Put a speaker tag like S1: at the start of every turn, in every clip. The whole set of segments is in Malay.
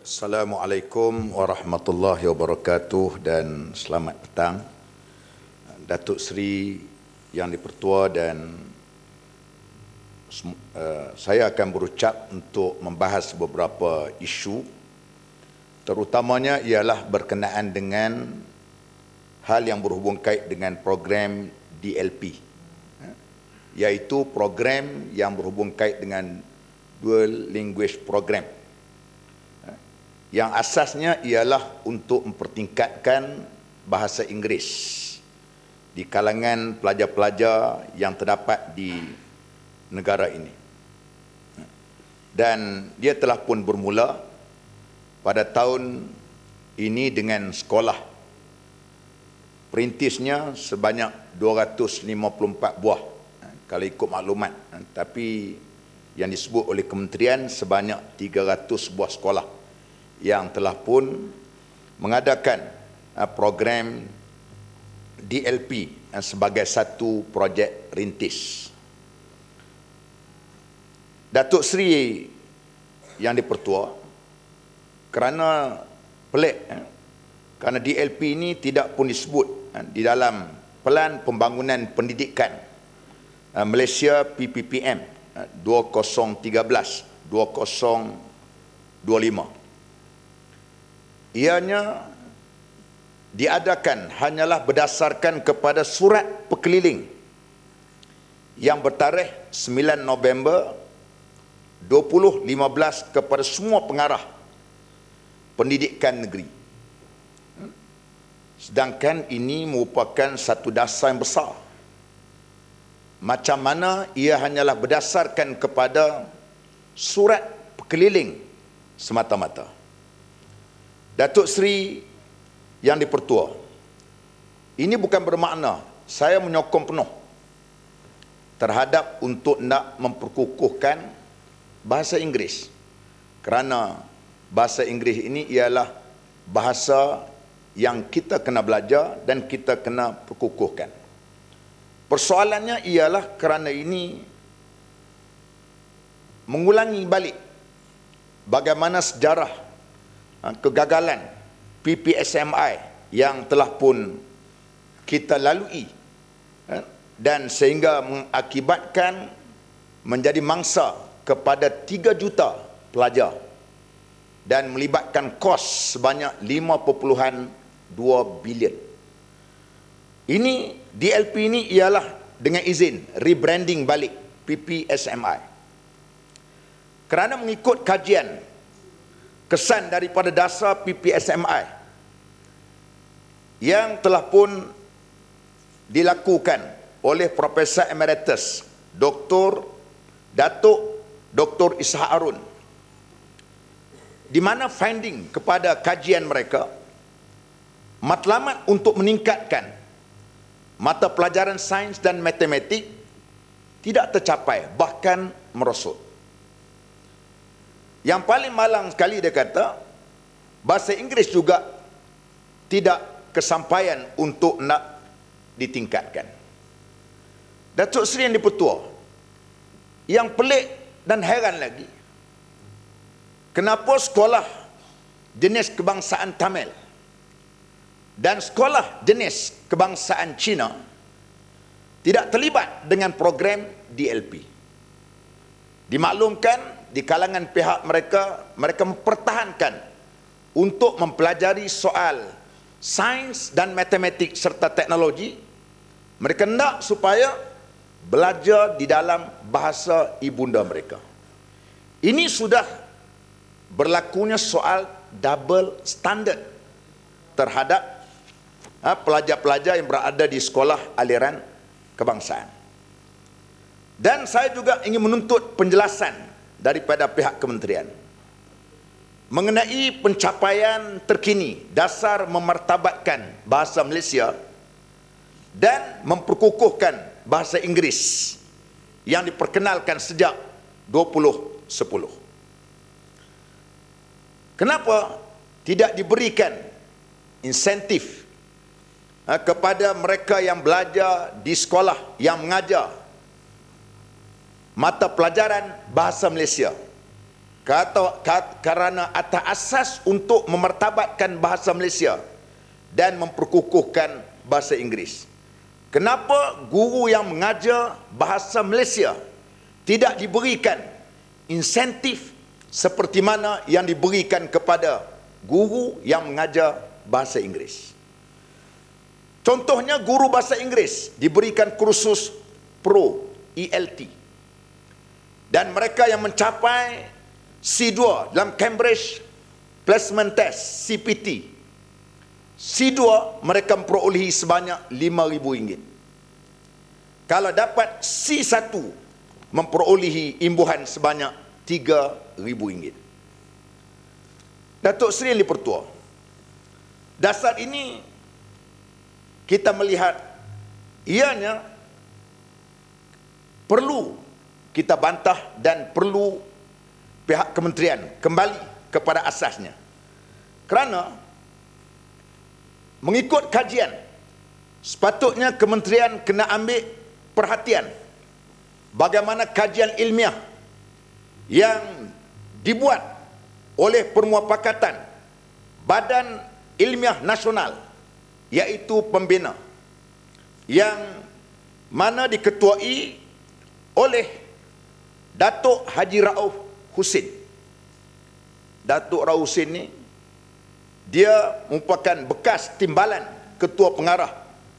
S1: Assalamualaikum warahmatullahi wabarakatuh dan selamat petang Datuk Seri Yang di-Pertua dan saya akan berucap untuk membahas beberapa isu, terutamanya ialah berkenaan dengan hal yang berhubung kait dengan program DLP, iaitu program yang berhubung kait dengan Dual Language Program, yang asasnya ialah untuk mempertingkatkan bahasa Inggeris di kalangan pelajar-pelajar yang terdapat di negara ini. Dan dia telah pun bermula pada tahun ini dengan sekolah perintisnya sebanyak 254 buah kalau ikut maklumat, tapi yang disebut oleh kementerian sebanyak 300 buah sekolah yang telah pun mengadakan program DLP sebagai satu projek rintis. Datuk Seri Yang di-Pertua, kerana pelik, kerana DLP ini tidak pun disebut di dalam Pelan Pembangunan Pendidikan Malaysia PPPM 2013-2025. Ianya diadakan hanyalah berdasarkan kepada surat perkeliling yang bertarikh 9 November 2015 kepada semua pengarah pendidikan negeri. Sedangkan ini merupakan satu dasar yang besar. Macam mana ia hanyalah berdasarkan kepada surat perkeliling semata-mata. Datuk Seri Yang di-Pertua, ini bukan bermakna saya menyokong penuh terhadap untuk nak memperkukuhkan bahasa Inggeris, kerana bahasa Inggeris ini ialah bahasa yang kita kena belajar dan kita kena perkukuhkan. Persoalannya ialah kerana ini mengulangi balik bagaimana sejarah kegagalan PPSMI yang telah pun kita lalui, dan sehingga mengakibatkan menjadi mangsa kepada 3 juta pelajar dan melibatkan kos sebanyak 5.2 bilion. Ini DLP ini ialah dengan izin rebranding balik PPSMI. Kerana mengikut kajian kesan daripada dasar PPSMI yang telah pun dilakukan oleh Profesor Emeritus Datuk Dr. Ishak Harun, di mana finding kepada kajian mereka, matlamat untuk meningkatkan mata pelajaran sains dan matematik tidak tercapai, bahkan merosot. Yang paling malang sekali dia kata, bahasa Inggeris juga tidak kesampaian untuk nak ditingkatkan. Datuk Seri Yang di-Pertua, yang pelik dan heran lagi, kenapa sekolah jenis kebangsaan Tamil dan sekolah jenis kebangsaan Cina tidak terlibat dengan program DLP. Dimaklumkan di kalangan pihak mereka mempertahankan untuk mempelajari soal sains dan matematik serta teknologi. Mereka hendak supaya belajar di dalam bahasa ibunda mereka. Ini sudah berlakunya soal double standard terhadap pelajar-pelajar yang berada di sekolah aliran kebangsaan. Dan saya juga ingin menuntut penjelasan daripada pihak kementerian mengenai pencapaian terkini dasar memartabatkan bahasa Malaysia dan memperkukuhkan bahasa Inggeris yang diperkenalkan sejak 2010. Kenapa tidak diberikan insentif kepada mereka yang belajar di sekolah yang mengajar mata pelajaran bahasa Malaysia Kerana atas asas untuk memartabatkan bahasa Malaysia dan memperkukuhkan bahasa Inggeris. Kenapa guru yang mengajar bahasa Malaysia tidak diberikan insentif seperti mana yang diberikan kepada guru yang mengajar bahasa Inggeris? Contohnya, guru bahasa Inggeris diberikan kursus Pro ELT, dan mereka yang mencapai C2 dalam Cambridge Placement Test CPT, C2 mereka memperolehi sebanyak RM5,000. Kalau dapat C1 memperolehi imbuhan sebanyak RM3,000. Datuk Seri Yang Dipertua, dasar ini kita melihat ianya perlu kita bantah dan perlu pihak kementerian kembali kepada asasnya. Kerana mengikut kajian, sepatutnya kementerian kena ambil perhatian bagaimana kajian ilmiah yang dibuat oleh Permuafakatan Badan Ilmiah Nasional, iaitu Pembina, yang mana diketuai oleh Datuk Haji Rauf Husin. Datuk Rauf Husin ni, dia merupakan bekas timbalan Ketua Pengarah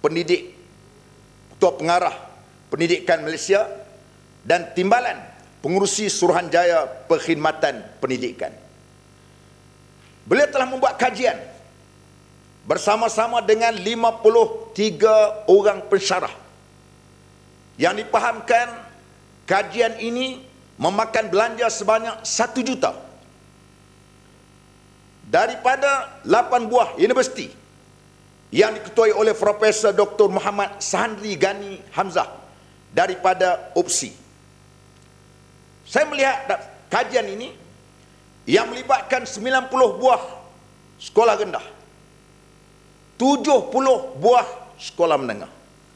S1: Pendidikan Malaysia dan timbalan Pengurusi Suruhanjaya Perkhidmatan Pendidikan. Beliau telah membuat kajian bersama-sama dengan 53 orang pensyarah yang dipahamkan kajian ini memakan belanja sebanyak 1 juta daripada 8 buah universiti yang diketuai oleh Profesor Dr. Muhammad Sahandri Ghani Hamzah daripada UPSI. Saya melihat kajian ini yang melibatkan 90 buah sekolah rendah, 70 buah sekolah menengah,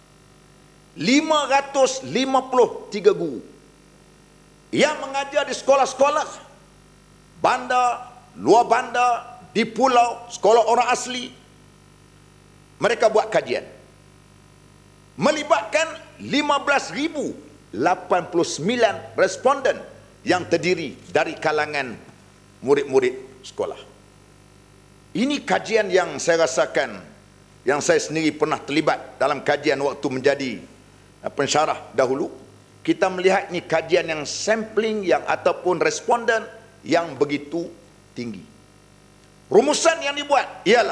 S1: 553 guru yang mengajar di sekolah-sekolah bandar, luar bandar, di pulau, sekolah orang asli. Mereka buat kajian melibatkan 15,089 responden yang terdiri dari kalangan murid-murid sekolah. Ini kajian yang saya rasakan, yang saya sendiri pernah terlibat dalam kajian waktu menjadi pensyarah dahulu. Kita melihat ni kajian yang sampling yang ataupun responden yang begitu tinggi. Rumusan yang dibuat ialah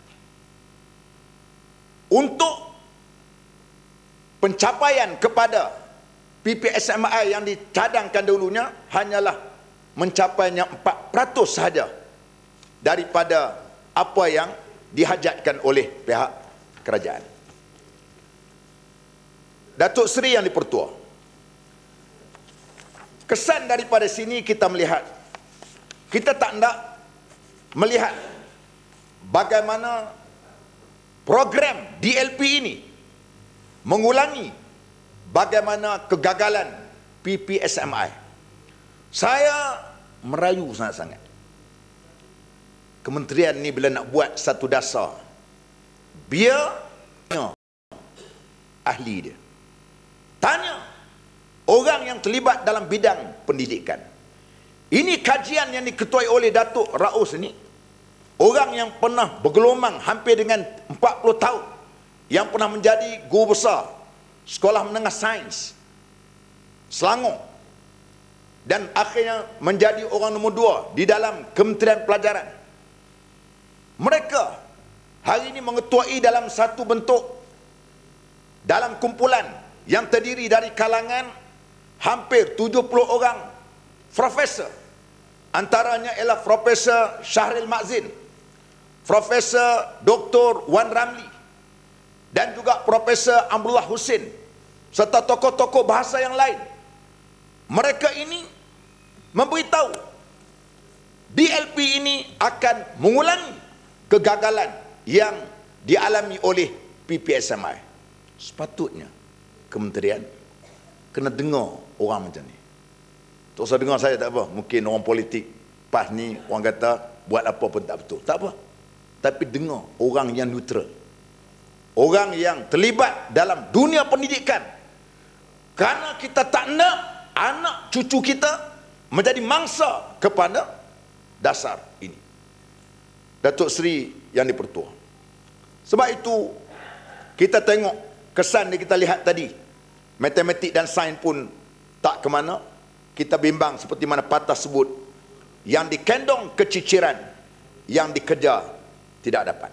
S1: untuk pencapaian kepada PPSMI yang dicadangkan dahulunya hanyalah mencapainya 4% sahaja daripada apa yang dihajatkan oleh pihak kerajaan. Datuk Seri Yang Dipertua, kesan daripada sini kita melihat, kita tak nak melihat bagaimana program DLP ini mengulangi bagaimana kegagalan PPSMI. Saya merayu sangat-sangat kementerian ni bila nak buat satu dasar, biar ahli dia, tanya orang yang terlibat dalam bidang pendidikan. Ini kajian yang diketuai oleh Datuk Raus ni, orang yang pernah bergelumang hampir dengan 40 tahun, yang pernah menjadi guru besar Sekolah Menengah Sains Selangor, dan akhirnya menjadi orang nombor 2 di dalam Kementerian Pelajaran. Mereka hari ini mengetuai dalam satu bentuk, dalam kumpulan yang terdiri dari kalangan hampir 70 orang profesor. Antaranya ialah Profesor Syahril Makzin, Profesor Dr. Wan Ramli, dan juga Profesor Amrullah Husin, serta tokoh-tokoh bahasa yang lain. Mereka ini memberitahu DLP ini akan mengulangi kegagalan yang dialami oleh PPSMI. Sepatutnya kementerian kena dengar orang macam ni. Tak usah dengar saya, tak apa. Mungkin orang politik PAS ni orang kata buat apa pun tak betul. Tak apa. Tapi dengar orang yang neutral. Orang yang terlibat dalam dunia pendidikan. Kerana kita tak nak anak cucu kita menjadi mangsa kepada dasar ini. Datuk Seri Yang di-Pertua. Sebab itu kita tengok kesan yang kita lihat tadi. Matematik dan sains pun tak ke mana. Kita bimbang seperti mana patah sebut. Yang dikendong keciciran, yang dikejar tidak dapat.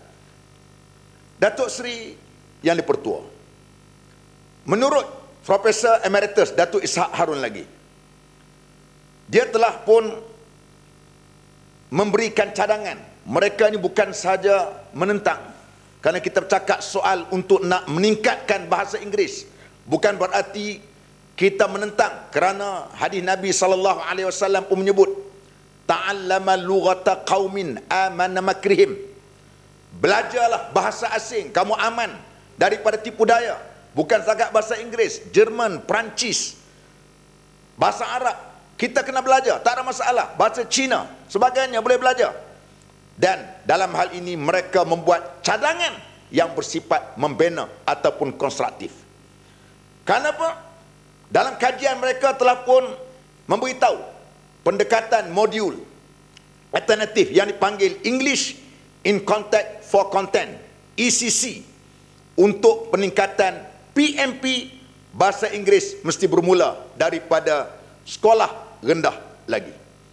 S1: Datuk Seri Yang di-Pertua, menurut Profesor Emeritus Datuk Ishak Harun lagi, dia telah pun memberikan cadangan. Mereka ini bukan sahaja menentang, kerana kita bercakap soal untuk nak meningkatkan bahasa Inggeris, bukan berarti kita menentang, kerana hadis Nabi SAW pun menyebut ta'allama lughata qaumin amana makrihim. Belajarlah bahasa asing, kamu aman daripada tipu daya. Bukan sangat bahasa Inggeris, Jerman, Perancis, bahasa Arab kita kena belajar, tak ada masalah. Bahasa Cina sebagainya boleh belajar. Dan dalam hal ini mereka membuat cadangan yang bersifat membina ataupun konstruktif. Kenapa? Dalam kajian mereka telah pun memberitahu pendekatan modul alternatif yang dipanggil English in Context for Content, ECC, untuk peningkatan PMP bahasa Inggeris mesti bermula daripada sekolah rendah lagi.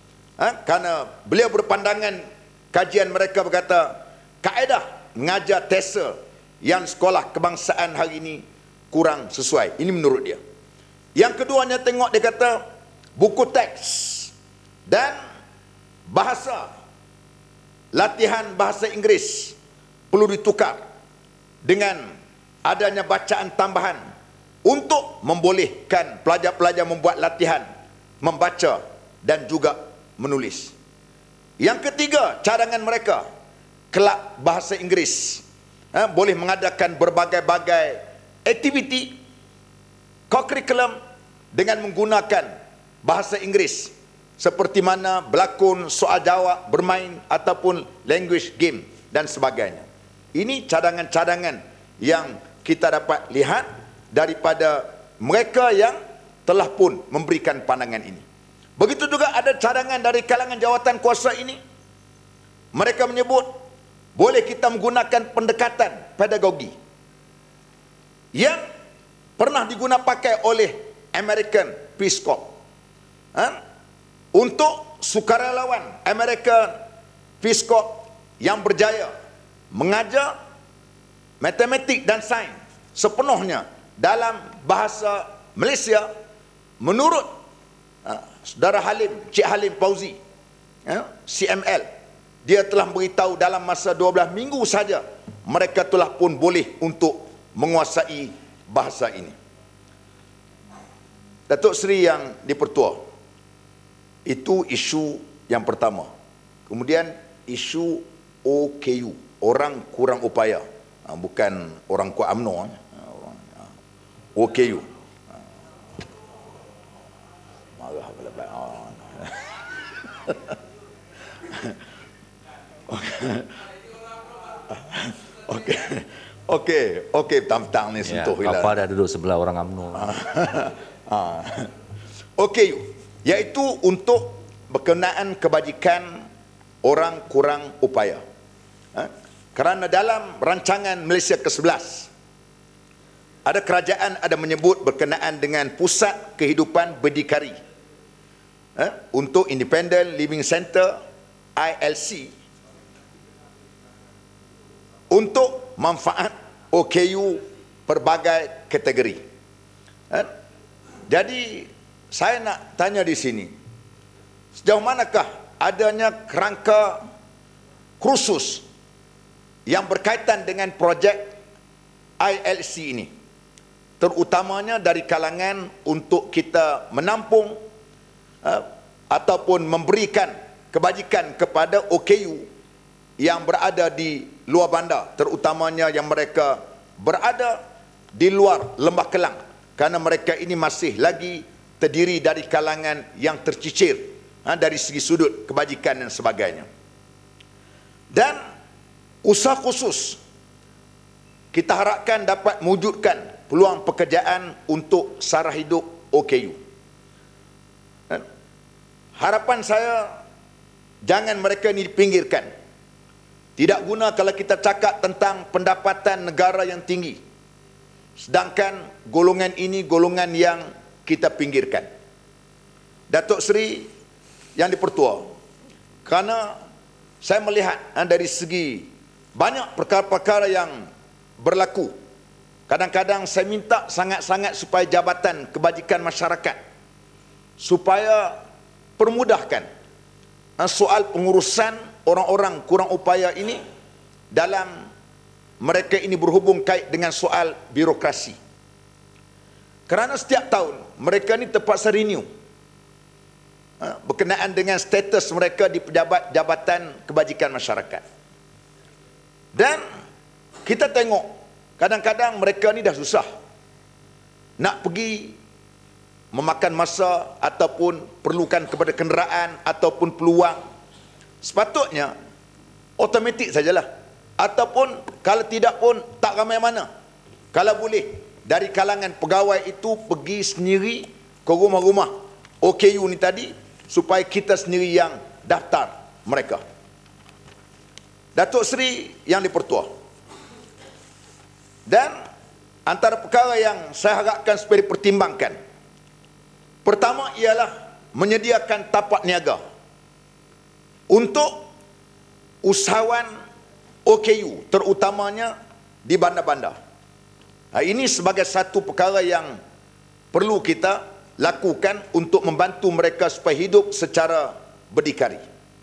S1: Kerana beliau berpandangan, kajian mereka berkata kaedah mengajar TESA yang sekolah kebangsaan hari ini kurang sesuai. Ini menurut dia. Yang keduanya tengok, dia kata buku teks dan bahasa, latihan bahasa Inggeris perlu ditukar dengan adanya bacaan tambahan untuk membolehkan pelajar-pelajar membuat latihan membaca dan juga menulis. Yang ketiga, cadangan mereka, kelab bahasa Inggeris boleh mengadakan berbagai-bagai aktiviti co-curriculum dengan menggunakan bahasa Inggeris, seperti mana berlakon, soal jawab, bermain ataupun language game dan sebagainya. Ini cadangan-cadangan yang kita dapat lihat daripada mereka yang telah pun memberikan pandangan ini. Begitu juga ada cadangan dari kalangan jawatan kuasa ini. Mereka menyebut boleh kita menggunakan pendekatan pedagogi yang pernah digunakan pakai oleh American Peace Corps untuk sukarelawan American Peace Corps yang berjaya mengajar matematik dan sains sepenuhnya dalam bahasa Malaysia. Menurut Saudara Halim, Cik Halim Fauzi, CML, dia telah beritahu dalam masa 12 minggu saja mereka telah pun boleh untuk menguasai bahasa ini. Datuk Seri Yang di-Pertua, itu isu yang pertama. Kemudian isu OKU, orang kurang upaya, bukan orang kuat UMNO, OKU. Marah pula. Okey, petang-petang ni sentuh hilang.
S2: Apa dah duduk sebelah orang UMNO.
S1: OKU, iaitu untuk berkenaan kebajikan orang kurang upaya. Kerana dalam rancangan Malaysia ke-11 ada kerajaan ada menyebut berkenaan dengan Pusat Kehidupan Berdikari untuk Independent Living Center, ILC, untuk manfaat OKU pelbagai kategori. Jadi saya nak tanya di sini, sejauh manakah adanya kerangka kursus yang berkaitan dengan projek ILC ini, terutamanya dari kalangan untuk kita menampung ataupun memberikan kebajikan kepada OKU yang berada di luar bandar, terutamanya yang mereka berada di luar Lembah Kelang, kerana mereka ini masih lagi terdiri dari kalangan yang tercicir dari segi sudut kebajikan dan sebagainya. Dan usaha khusus kita harapkan dapat mewujudkan peluang pekerjaan untuk sara hidup OKU. Harapan saya, jangan mereka ini dipinggirkan. Tidak guna kalau kita cakap tentang pendapatan negara yang tinggi, sedangkan golongan ini golongan yang kita pinggirkan. Datuk Seri Yang di-Pertua, kerana saya melihat dari segi banyak perkara-perkara yang berlaku, kadang-kadang saya minta sangat-sangat supaya Jabatan Kebajikan Masyarakat supaya permudahkan soal pengurusan orang-orang kurang upaya ini dalam mereka ini berhubung kait dengan soal birokrasi. Kerana setiap tahun mereka ini terpaksa renew berkenaan dengan status mereka di pejabat Jabatan Kebajikan Masyarakat. Dan kita tengok kadang-kadang mereka ni dah susah nak pergi memakan masa ataupun perlukan kepada kenderaan ataupun peluang. Sepatutnya automatik sajalah, ataupun kalau tidak pun tak ramai mana, kalau boleh dari kalangan pegawai itu pergi sendiri ke rumah-rumah OKU ni tadi, supaya kita sendiri yang daftar mereka. Datuk Seri Yang di-Pertua, dan antara perkara yang saya harapkan supaya dipertimbangkan, pertama ialah menyediakan tapak niaga untuk usahawan OKU, terutamanya di bandar-bandar. Ini sebagai satu perkara yang perlu kita lakukan untuk membantu mereka supaya hidup secara berdikari.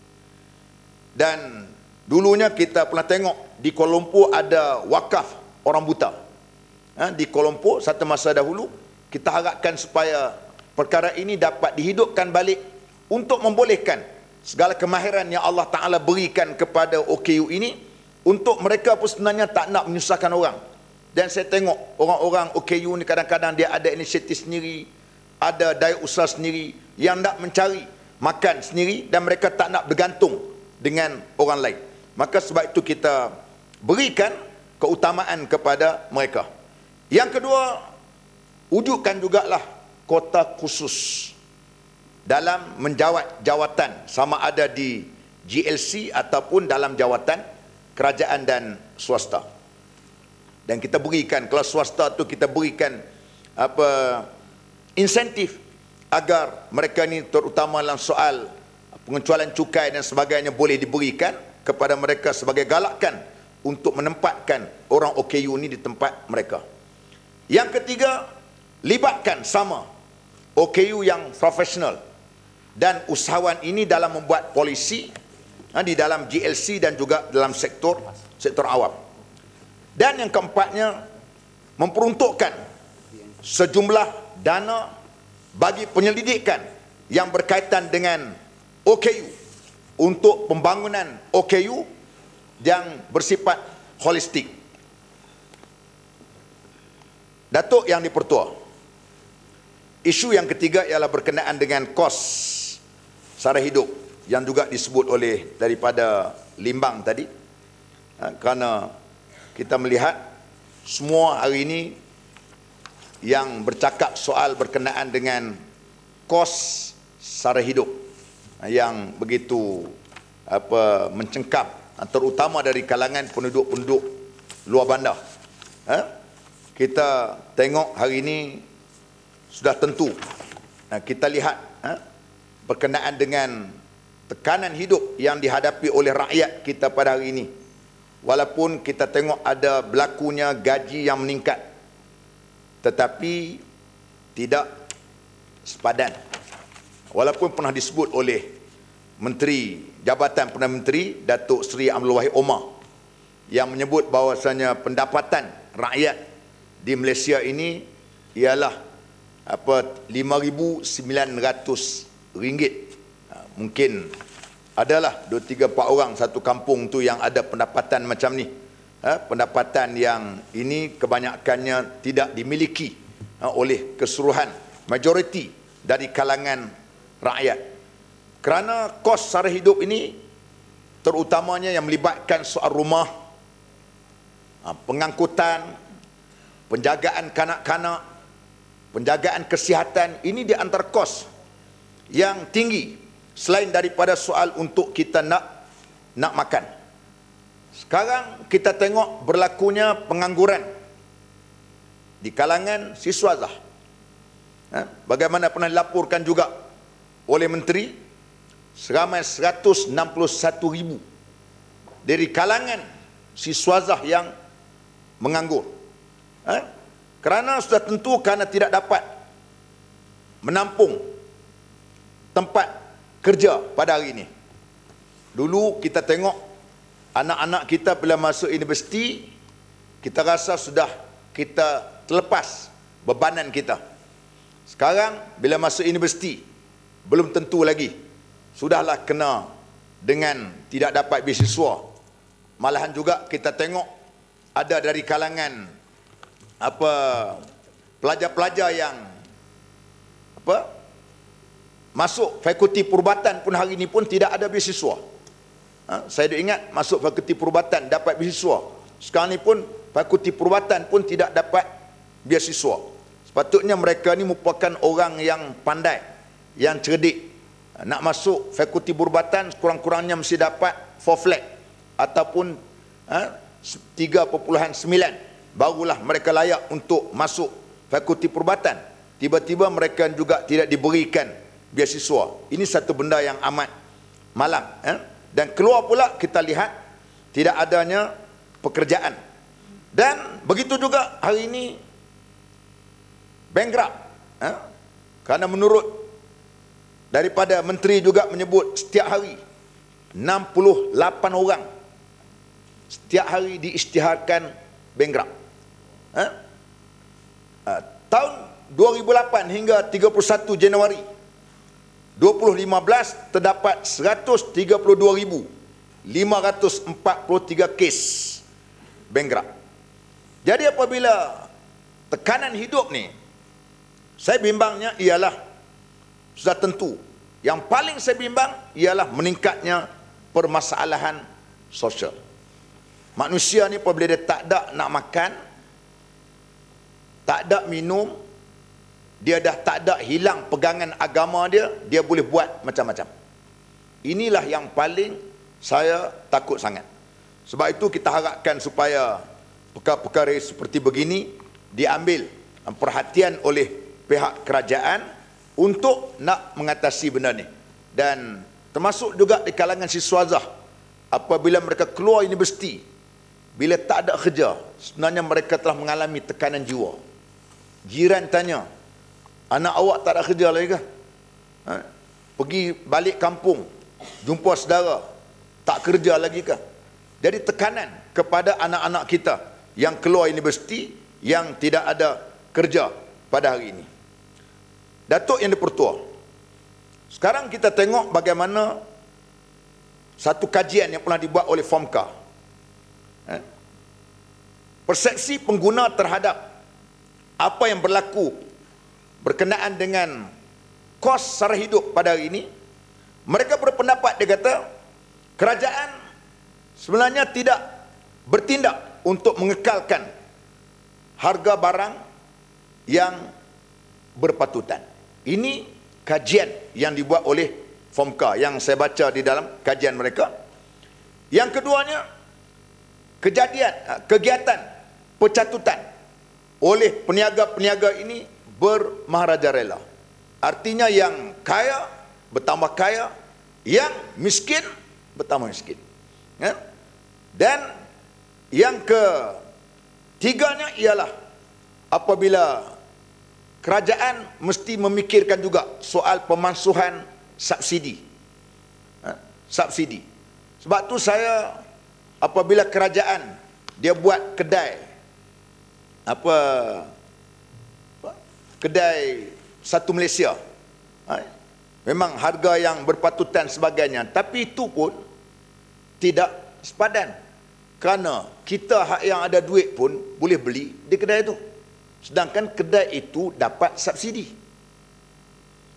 S1: Dan dulunya kita pernah tengok di Kuala Lumpur ada wakaf orang buta. Di Kuala Lumpur satu masa dahulu, kita harapkan supaya perkara ini dapat dihidupkan balik untuk membolehkan segala kemahiran yang Allah Ta'ala berikan kepada OKU ini, untuk mereka pun sebenarnya tak nak menyusahkan orang. Dan saya tengok orang-orang OKU ni kadang-kadang dia ada inisiatif sendiri, ada daya usaha sendiri, yang nak mencari makan sendiri, dan mereka tak nak bergantung dengan orang lain. Maka sebab itu kita berikan keutamaan kepada mereka. Yang kedua, wujudkan jugalah kota khusus dalam menjawat jawatan, sama ada di GLC ataupun dalam jawatan kerajaan dan swasta. Dan kita berikan, kalau swasta tu kita berikan insentif agar mereka ni, terutama dalam soal pengecualian cukai dan sebagainya, boleh diberikan kepada mereka sebagai galakan untuk menempatkan orang OKU ni di tempat mereka. Yang ketiga, libatkan sama OKU yang profesional dan usahawan ini dalam membuat polisi di dalam GLC dan juga dalam sektor awam. Dan yang keempatnya, memperuntukkan sejumlah dana bagi penyelidikan yang berkaitan dengan OKU untuk pembangunan OKU yang bersifat holistik. Datuk Yang di-Pertua, isu yang ketiga ialah berkenaan dengan kos sara hidup yang juga disebut oleh daripada Limbang tadi. Kerana kita melihat semua hari ini yang bercakap soal berkenaan dengan kos sara hidup yang begitu mencengkam, terutama dari kalangan penduduk-penduduk luar bandar. Kita tengok hari ini sudah tentu kita lihat berkenaan dengan tekanan hidup yang dihadapi oleh rakyat kita pada hari ini. Walaupun kita tengok ada berlakunya gaji yang meningkat, tetapi tidak sepadan. Walaupun pernah disebut oleh Menteri Jabatan Perdana Menteri Datuk Seri Abdul Wahid Omar yang menyebut bahawasanya pendapatan rakyat di Malaysia ini ialah RM5,900. Mungkin adalah 2, 3, 4 orang satu kampung tu yang ada pendapatan macam ni. Pendapatan yang ini kebanyakannya tidak dimiliki oleh keseluruhan majoriti dari kalangan rakyat. Kerana kos sara hidup ini terutamanya yang melibatkan soal rumah, pengangkutan, penjagaan kanak-kanak, penjagaan kesihatan, ini di antara kos yang tinggi selain daripada soal untuk kita nak makan. Sekarang kita tengok berlakunya pengangguran di kalangan siswazah. Bagaimana pernah dilaporkan juga oleh menteri, seramai 161,000 dari kalangan siswazah yang menganggur. Kerana sudah tentu kerana tidak dapat menampung tempat kerja pada hari ini. Dulu kita tengok anak-anak kita bila masuk universiti, kita rasa sudah kita terlepas bebanan kita. Sekarang bila masuk universiti, belum tentu lagi. Sudahlah kena dengan tidak dapat beasiswa. Malahan juga kita tengok ada dari kalangan pelajar-pelajar yang masuk fakulti perubatan pun hari ini pun tidak ada beasiswa. Saya ingat masuk fakulti perubatan dapat beasiswa. Sekarang ni pun fakulti perubatan pun tidak dapat beasiswa. Sepatutnya mereka ni merupakan orang yang pandai, yang cerdik. Nak masuk fakulti perubatan kurang-kurangnya mesti dapat 4 flat ataupun 3.9, barulah mereka layak untuk masuk fakulti perubatan. Tiba-tiba mereka juga tidak diberikan beasiswa. Ini satu benda yang amat malang. Dan keluar pula kita lihat tidak adanya pekerjaan. Dan begitu juga hari ini bankrupt. Kerana menurut daripada menteri juga menyebut setiap hari 68 orang setiap hari diisytiharkan bankrupt. Tahun 2008 hingga 31 Januari 2015 terdapat 132,543 kes bankrupt. Jadi apabila tekanan hidup ni, saya bimbangnya ialah sudah tentu yang paling saya bimbang ialah meningkatnya permasalahan sosial. Manusia ni apabila dia tak ada nak makan, tak ada minum, dia dah tak ada hilang pegangan agama dia, dia boleh buat macam-macam. Inilah yang paling saya takut sangat. Sebab itu kita harapkan supaya perkara-perkara seperti begini diambil perhatian oleh pihak kerajaan untuk nak mengatasi benda ni. Dan termasuk juga di kalangan siswazah, apabila mereka keluar universiti, bila tak ada kerja, sebenarnya mereka telah mengalami tekanan jiwa. Jiran tanya, anak awak tak ada kerja lagi ke? Pergi balik kampung, jumpa saudara, tak kerja lagi ke? Jadi tekanan kepada anak-anak kita yang keluar universiti, yang tidak ada kerja pada hari ini. Datuk Yang di-Pertua, sekarang kita tengok bagaimana satu kajian yang pernah dibuat oleh FOMCA. Persepsi pengguna terhadap apa yang berlaku berkenaan dengan kos sara hidup pada hari ini, mereka berpendapat, dia kata, kerajaan sebenarnya tidak bertindak untuk mengekalkan harga barang yang berpatutan. Ini kajian yang dibuat oleh FOMCA yang saya baca di dalam kajian mereka. Yang keduanya, kegiatan pencatutan oleh peniaga-peniaga ini bermaharajarela. Artinya yang kaya bertambah kaya, yang miskin bertambah miskin. Dan yang ketiganya ialah apabila kerajaan mesti memikirkan juga soal pemansuhan subsidi. Subsidi. Sebab tu saya, apabila kerajaan dia buat kedai kedai satu Malaysia, memang harga yang berpatutan sebagainya, tapi itu pun tidak sepadan. Kerana kita yang ada duit pun boleh beli di kedai itu, sedangkan kedai itu dapat subsidi.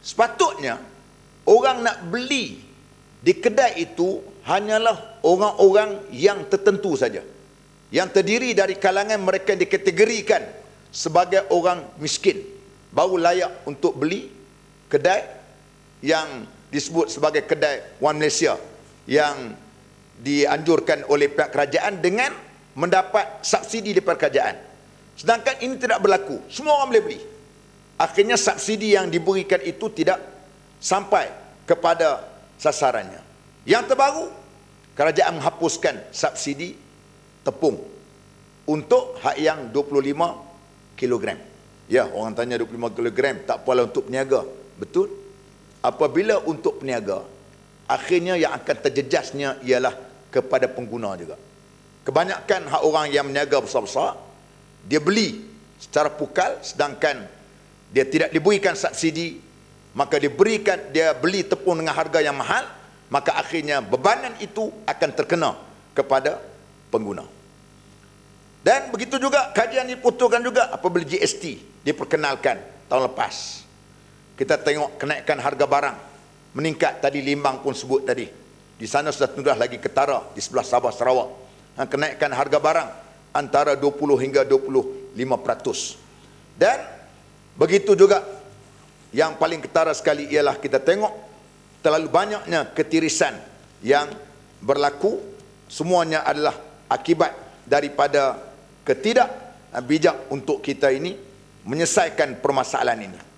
S1: Sepatutnya orang nak beli di kedai itu hanyalah orang-orang yang tertentu saja, yang terdiri dari kalangan mereka yang dikategorikan sebagai orang miskin, baru layak untuk beli kedai yang disebut sebagai kedai One Malaysia, yang dianjurkan oleh pihak kerajaan dengan mendapat subsidi daripada kerajaan. Sedangkan ini tidak berlaku, semua orang boleh beli. Akhirnya subsidi yang diberikan itu tidak sampai kepada sasarannya. Yang terbaru, kerajaan menghapuskan subsidi tepung untuk hak yang 25 kilogram. Ya, orang tanya 25 kilogram, tak apalah untuk peniaga. Betul. Apabila untuk peniaga, akhirnya yang akan terjejasnya ialah kepada pengguna juga. Kebanyakan hak orang yang meniaga besar-besar, dia beli secara pukal, sedangkan dia tidak diberikan subsidi, maka dia beli tepung dengan harga yang mahal, maka akhirnya bebanan itu akan terkena kepada pengguna. Dan begitu juga kajian diputuskan juga apabila GST diperkenalkan tahun lepas. Kita tengok kenaikan harga barang meningkat, tadi Limbang pun sebut tadi. Di sana sudah tundah lagi ketara di sebelah Sabah Sarawak. Kenaikan harga barang antara 20 hingga 25%. Dan begitu juga yang paling ketara sekali ialah kita tengok terlalu banyaknya ketirisan yang berlaku. Semuanya adalah akibat daripada ketidak bijak untuk kita ini menyelesaikan permasalahan ini.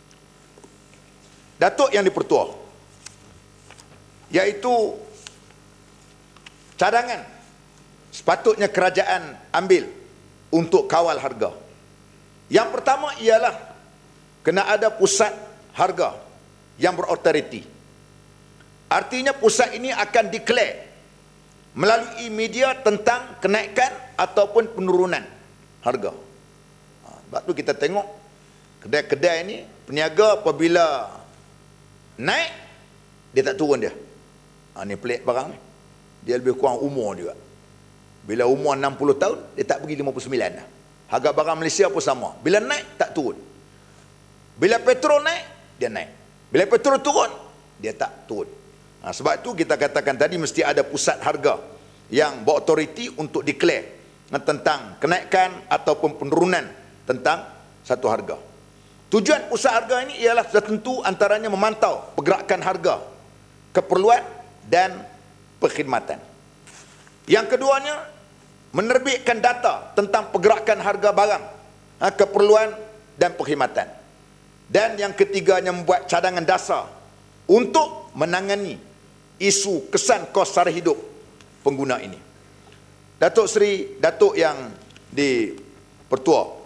S1: Datuk Yang di-Pertua, iaitu cadangan sepatutnya kerajaan ambil untuk kawal harga. Yang pertama ialah kena ada pusat harga yang berautoriti. Artinya pusat ini akan declare melalui media tentang kenaikan ataupun penurunan harga. Sebab tu kita tengok kedai-kedai ini, peniaga apabila naik, dia tak turun dia. Ni pelik barang ni. Dia lebih kurang umur juga. Bila umur 60 tahun, dia tak pergi 59 dah. Harga barang Malaysia pun sama. Bila naik, tak turun. Bila petrol naik, dia naik. Bila petrol turun, dia tak turun. Sebab itu kita katakan tadi mesti ada pusat harga yang berautoriti untuk declare tentang kenaikan ataupun penurunan tentang satu harga. Tujuan pusat harga ini ialah sudah tentu antaranya memantau pergerakan harga, keperluan dan perkhidmatan. Yang keduanya, menerbitkan data tentang pergerakan harga barang, keperluan dan perkhidmatan. Dan yang ketiganya, membuat cadangan dasar untuk menangani isu kesan kos sara hidup pengguna ini. Datuk Seri, Datuk Yang di-Pertua,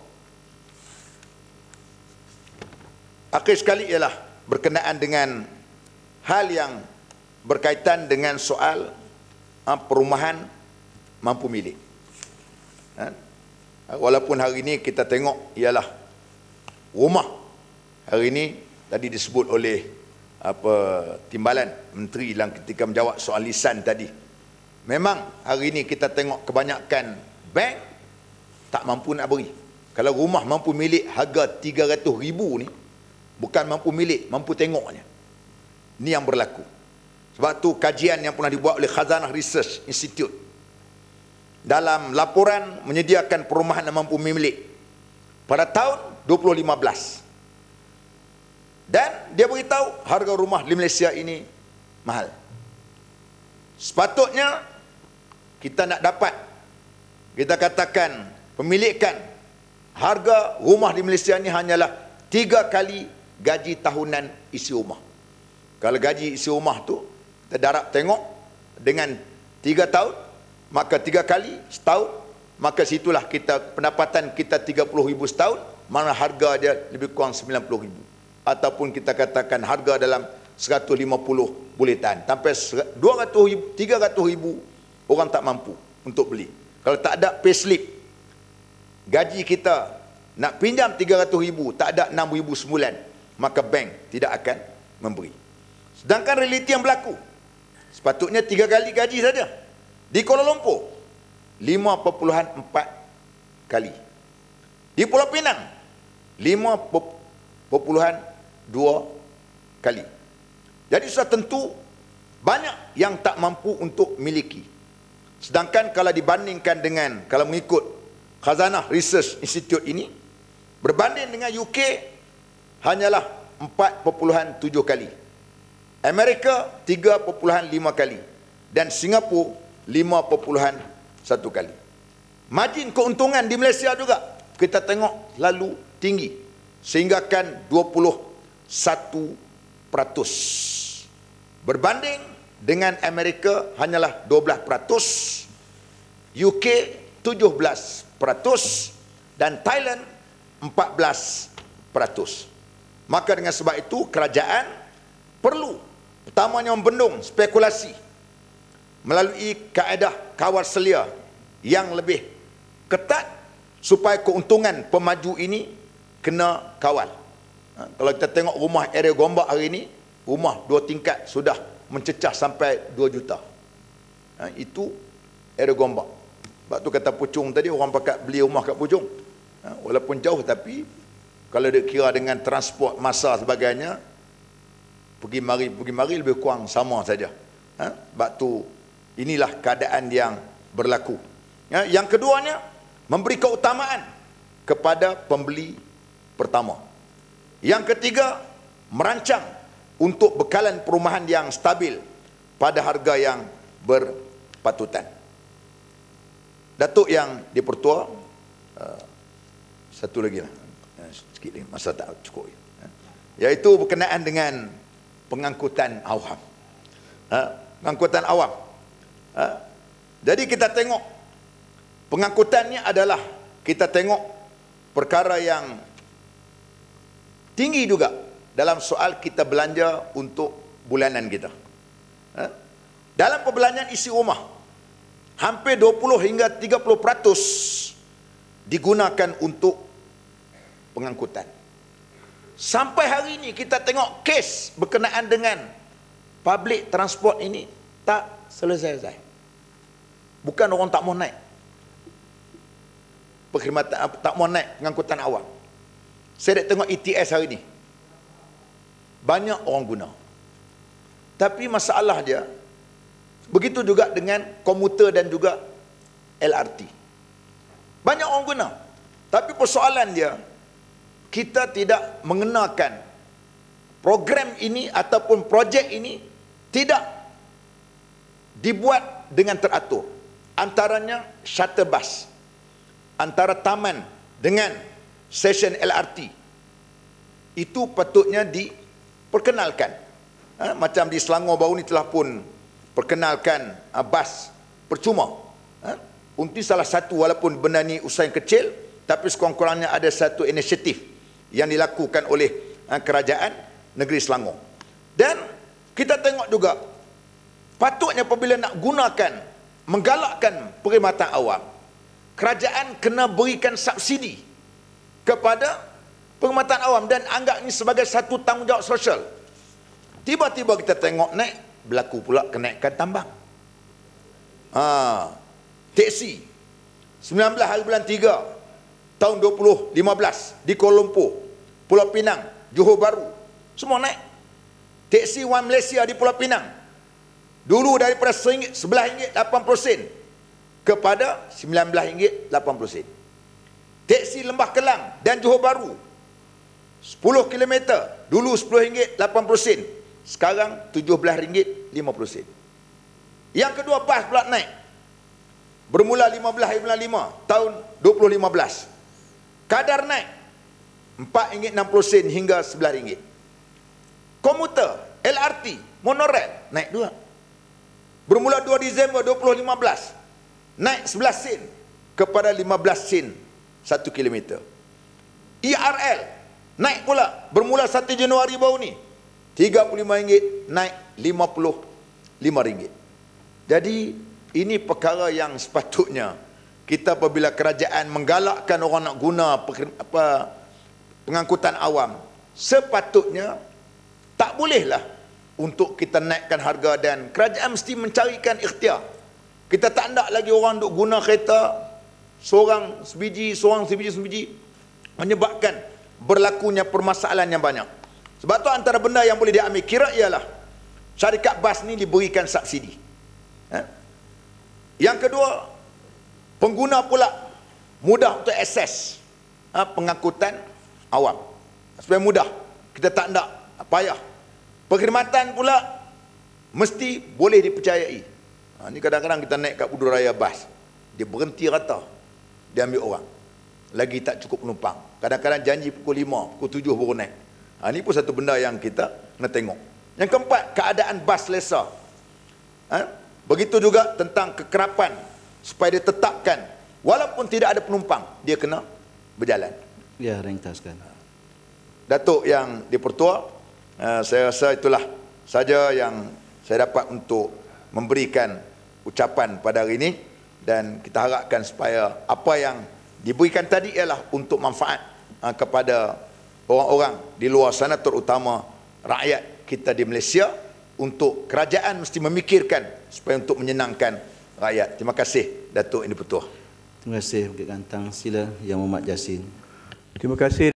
S1: akhir sekali ialah berkenaan dengan hal yang berkaitan dengan soal perumahan mampu milik. Walaupun hari ini kita tengok ialah rumah, hari ini tadi disebut oleh timbalan menteri dalam ketika menjawab soal lisan tadi, memang hari ini kita tengok kebanyakan bank tak mampu nak beri. Kalau rumah mampu milik harga 300,000 ni, bukan mampu milik, mampu tengoknya. Ini yang berlaku. Sebab tu kajian yang pernah dibuat oleh Khazanah Research Institute dalam laporan menyediakan perumahan yang mampu milik pada tahun 2015. Dan dia beritahu harga rumah di Malaysia ini mahal. Sepatutnya kita nak dapat, kita katakan pemilikan harga rumah di Malaysia ini hanyalah 3 kali gaji tahunan isi rumah. Kalau gaji isi rumah tu kita darab tengok dengan 3 tahun, maka 3 kali setahun, maka situlah kita pendapatan kita 30,000 setahun, mana harga dia lebih kurang 90,000. Ataupun kita katakan harga dalam 150 boleh tahan. Sampai 200,000, 300,000 orang tak mampu untuk beli. Kalau tak ada payslip, gaji kita nak pinjam 300,000, tak ada 6,000 sebulan, maka bank tidak akan memberi. Sedangkan realiti yang berlaku, sepatutnya 3 kali gaji saja. Di Kuala Lumpur 5.4 kali. Di Pulau Pinang 5.2 kali. Jadi sudah tentu banyak yang tak mampu untuk miliki. Sedangkan kalau dibandingkan dengan, kalau mengikut Khazanah Research Institute ini, berbanding dengan UK hanyalah 4.7 kali. Amerika 3.5 kali. Dan Singapura 5.1 kali. Margin keuntungan di Malaysia juga kita tengok lalu tinggi. Sehinggakan 21%. Berbanding dengan Amerika hanyalah 12%, UK 17% dan Thailand 14%. Maka dengan sebab itu kerajaan perlu pertamanya membendung spekulasi melalui kaedah kawal selia yang lebih ketat supaya keuntungan pemaju ini kena kawal. Kalau kita tengok rumah area Gombak hari ini, rumah 2 tingkat sudah mencecah sampai 2 juta. Itu area Gombak. Sebab tu kata Puchong tadi, orang pakat beli rumah kat Puchong. Walaupun jauh, tapi kalau dia kira dengan transport masa sebagainya, pergi mari lebih kurang sama saja. Sebab tu inilah keadaan yang berlaku. Yang keduanya, memberi keutamaan kepada pembeli pertama. Yang ketiga, merancang untuk bekalan perumahan yang stabil pada harga yang berpatutan. Datuk yang dipertua, satu lagi lah, sikit lagi, masa tak cukup, iaitu berkenaan dengan pengangkutan awam. Pengangkutan awam. Jadi kita tengok pengangkutannya adalah, kita tengok perkara yang tinggi juga dalam soal kita belanja untuk bulanan kita. Dalam perbelanjaan isi rumah, hampir 20 hingga 30% digunakan untuk pengangkutan. Sampai hari ini kita tengok kes berkenaan dengan public transport ini tak selesai. Bukan orang tak mau naik perkhidmatan, tak mau naik pengangkutan awam. Saya dah tengok ETS hari ini, banyak orang guna. Tapi masalah dia, begitu juga dengan komuter dan juga LRT. Banyak orang guna. Tapi persoalan dia, kita tidak mengenakan program ini ataupun projek ini tidak dibuat dengan teratur. Antaranya shuttle bus, antara taman dengan stesen LRT, itu patutnya diperkenalkan. Macam di Selangor baru ni telah pun perkenalkan bas percuma. Untuk salah satu, walaupun benda ni usaha yang kecil, tapi sekurang-kurangnya ada satu inisiatif yang dilakukan oleh kerajaan negeri Selangor. Dan kita tengok juga, patutnya apabila nak gunakan, menggalakkan perkhidmatan awam, kerajaan kena berikan subsidi kepada perkhidmatan awam dan anggap ini sebagai satu tanggungjawab sosial. Tiba-tiba kita tengok naik, berlaku pula kenaikan tambang. Teksi 19 hari bulan 3 tahun 2015 di Kuala Lumpur, Pulau Pinang, Johor Bahru, semua naik. Teksi One Malaysia di Pulau Pinang dulu daripada RM11.80 kepada RM19.80. Teksi Lembah Kelang dan Johor Bahru 10 km dulu RM10.80, sekarang RM17.50. Yang kedua bas pula naik, bermula 15 hari bulan 5 tahun 2015. Kadar naik RM4.60 hingga RM11. Komuter, LRT, monorail naik juga. Bermula 2 Disember 2015 naik 11 sen kepada 15 sen 1 km. ERL naik pula, bermula 1 Januari baru ni RM35 naik RM55. Jadi ini perkara yang sepatutnya kita, apabila kerajaan menggalakkan orang nak guna pengangkutan awam, sepatutnya tak bolehlah untuk kita naikkan harga, dan kerajaan mesti mencarikan ikhtiar. Kita tak nak lagi orang duk guna kereta seorang sebiji, menyebabkan berlakunya permasalahan yang banyak. Sebab tu antara benda yang boleh diambil kira ialah syarikat bas ni diberikan subsidi. Yang kedua, pengguna pula mudah untuk akses pengangkutan awam. Supaya mudah, kita tak nak payah. Perkhidmatan pula mesti boleh dipercayai. Ni kadang-kadang kita naik kat Buduraya bas, dia berhenti rata, dia ambil orang. Lagi tak cukup penumpang. Kadang-kadang janji pukul 5, pukul 7 baru naik. Ini pun satu benda yang kita kena tengok. Yang keempat, keadaan bas selesa. Begitu juga tentang kekerapan, supaya ditetapkan walaupun tidak ada penumpang, dia kena berjalan.
S2: Ya, ringkaskan.
S1: Datuk yang dipertua, saya rasa itulah saja yang saya dapat untuk memberikan ucapan pada hari ini, dan kita harapkan supaya apa yang diberikan tadi ialah untuk manfaat kepada orang-orang di luar sana, terutama rakyat kita di Malaysia. Untuk kerajaan mesti memikirkan supaya untuk menyenangkan rakyat. Terima kasih Datuk Yang Dipertua.
S2: Terima kasih Bukit Kantang. Sila Yang Mohd Jasin.
S3: Terima kasih.